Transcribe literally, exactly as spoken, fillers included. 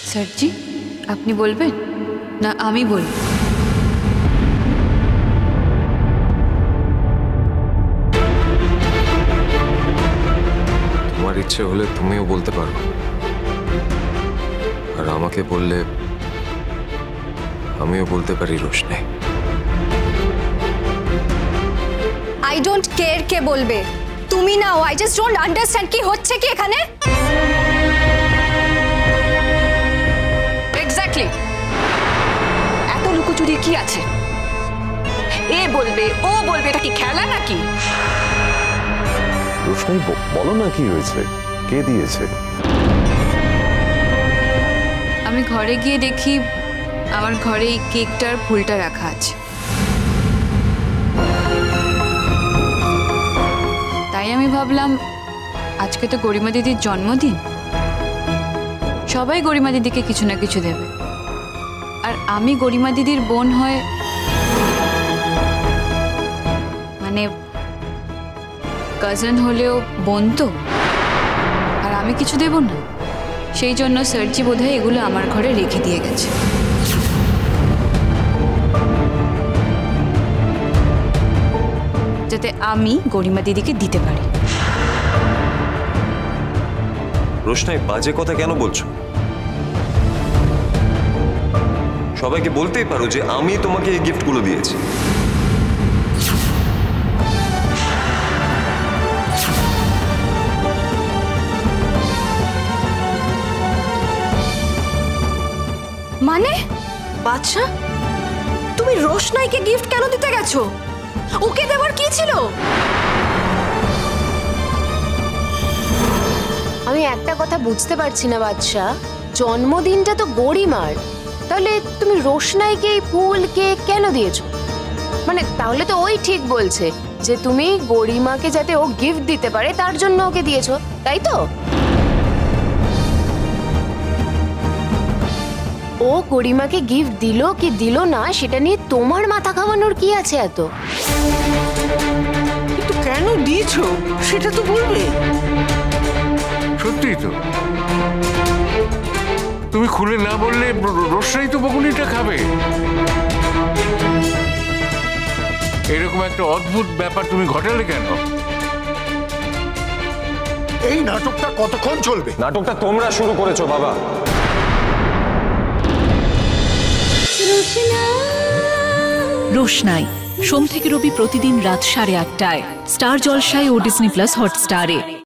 স্যারজি, আপনি বলবেন না আমি বলবো? তোমার ইচ্ছে হলে তুমিও বলতে পারো, আর আমাকে বললে আমিও বলতে পারি রোশনাই। আই ডোন্ট কেয়ার কে বলবে, তুমি নাও। আই জাস্ট ডোন্ট আন্ডারস্ট্যান্ড কি হচ্ছে কি এখানে। এক্স্যাক্টলি, এত লুকোচুরি কি আছে? এ বলবে ও বলবে, এটা কি খেলা নাকি? রোশনাই, বলো না কি হয়েছে, কে দিয়েছে? আমি ঘরে গিয়ে দেখি আমার ঘরে এই কেকটার ফুলটা রাখা আছে। তাই আমি ভাবলাম আজকে তো গরিমা দিদির জন্মদিন, সবাই গরিমা দিদিকে কিছু না কিছু দেবে, আর আমি গরিমা দিদির বোন হয়ে মানে কাজিন হলেও বোন তো, আর আমি কিছু দেব না। সেই জন্য স্যারজি বোধহয় এগুলো আমার ঘরে রেখে দিয়ে গেছে। যাতে আমি গরিমা দিদিকে দিতে পারি। রোশনাই, বাজে কথা কেন বলছো? সবাইকে বলতেই পারো যে আমি তোমাকে এই গিফটগুলো দিয়েছি। মানে বাদশা, তুমি রোশনাইকে গিফট কেন দিতে গেছো? ওকে দেওয়ার কি ছিল? আমি একটা কথা বুঝতে পারছি না বাদশা, জন্মদিনটা তো গরিমার, তাহলে তুমি রোশনাইকে এই ফুল কেক কেন দিয়েছো? মানে তাহলে তো ওই ঠিক বলছে যে তুমি গরিমাকে যাতে ও গিফট দিতে পারে তার জন্য ওকে দিয়েছো, তাই তো? ও গরিমাকে গিফট দিল কি দিল না সেটা নিয়ে তোমার মাথা ঘামানোর কি আছে এত? কিন্তু কেন দিয়েছো সেটা তো বলবে। সত্যি তো, তুমি খুলে না বললে রোশনাই তো বকুনিটা খাবে। এরকম একটা অদ্ভুত ব্যাপার তুমি ঘটালে কেন? এই নাটকটা কতক্ষণ চলবে? নাটকটা তোমরা শুরু করেছো বাবা। রোশনাই সোম থেকে রবি প্রতিদিন রাত সাড়ে আটটায় স্টার জলসায় ও ডিজনি প্লাস হটস্টারে।